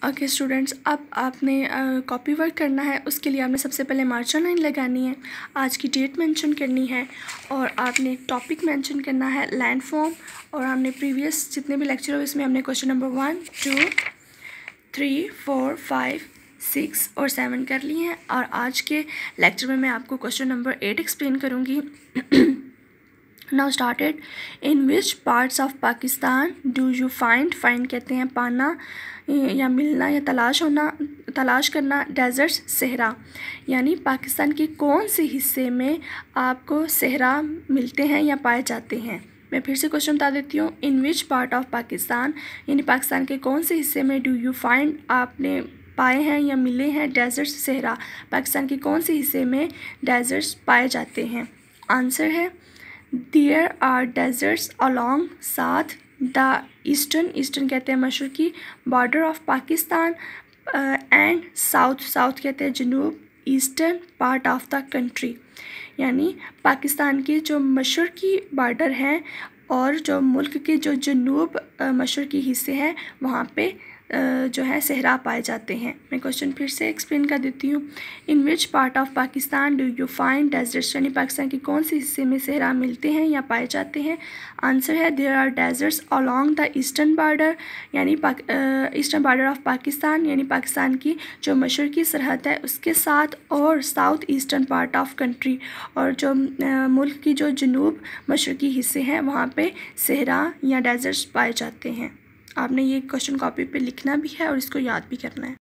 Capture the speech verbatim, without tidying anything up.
Okay students, अब आपने copy work करना है। उसके लिए आपने सबसे पहले मार्जिन लाइन लगानी है, आज की डेट मेंशन करनी है और आपने टॉपिक मेंशन करना है, लैंड फॉर्म। और हमने प्रीवियस जितने भी लेक्चर हुए इसमें हमने question number one two three four five six और सेवन कर लिए हैं। और आज के लेक्चर में मैं आपको क्वेश्चन नंबर एट एक्सप्लेन करूँगी। Now started. In which parts of Pakistan do you find, find कहते हैं पाना या मिलना या तलाश होना, तलाश करना, डेजर्ट्स सहरा, यानी पाकिस्तान के कौन से हिस्से में आपको सहरा मिलते हैं या पाए जाते हैं। मैं फिर से क्वेश्चन बता देती हूँ। In which part of Pakistan, यानी पाकिस्तान के कौन से हिस्से में डू यू फाइंड आपने पाए हैं या मिले हैं डेजर्ट्स सहरा, पाकिस्तान के कौन से हिस्से में डेजर्ट्स पाए जाते हैं। आंसर है देयर आर डेजर्ट्स अलॉन्ग साथ द ईस्टर्न, ईस्टर्न कहते हैं मशरकी border of Pakistan, and south, south कहते हैं जनूब eastern part of the country, यानी पाकिस्तान के जो मशरकी बॉर्डर हैं और जो मुल्क के जो जनूब मशरकी हिस्से हैं वहाँ पे जो है सहरा पाए जाते हैं। मैं क्वेश्चन फिर से एक्सप्लेन कर देती हूँ। In which part of Pakistan do you find deserts, यानी पाकिस्तान के कौन से हिस्से में सहरा मिलते हैं या पाए जाते हैं। आंसर है there are deserts along the eastern border, यानी ईस्टर्न बॉर्डर ऑफ पाकिस्तान, यानी पाकिस्तान की जो मशरकी सरहद है उसके साथ, और south eastern part of country, और जो uh, मुल्क की जो जनूब मशरकी हिस्से हैं वहाँ पे सहरा या डेजर्ट्स पाए जाते हैं। आपने ये क्वेश्चन कॉपी पे लिखना भी है और इसको याद भी करना है।